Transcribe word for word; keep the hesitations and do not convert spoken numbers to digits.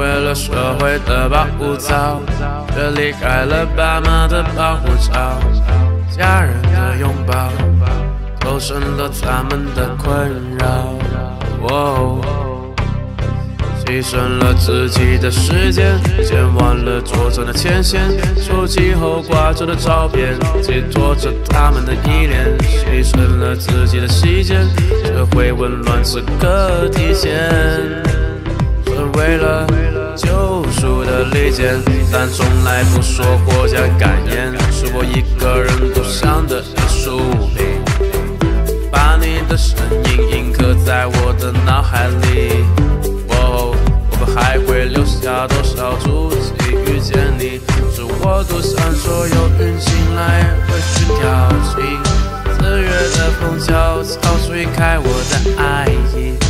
为了社会的保护草，却离开了爸妈的保护罩。家人的拥抱，构成了他们的困扰。哦，牺牲了自己的时间，剪完了桌上的牵线，手机后挂着的照片，寄托着他们的依恋。牺牲了自己的细节，社会紊乱此刻体现。只为了救赎的利剑，但从来不说国家感言，是我一个人独享的艺术品。把你的身影印刻在我的脑海里。哦，我们还会留下多少足迹遇见你？是我独享所有运行来会去挑起四月的风悄悄吹开我的爱意。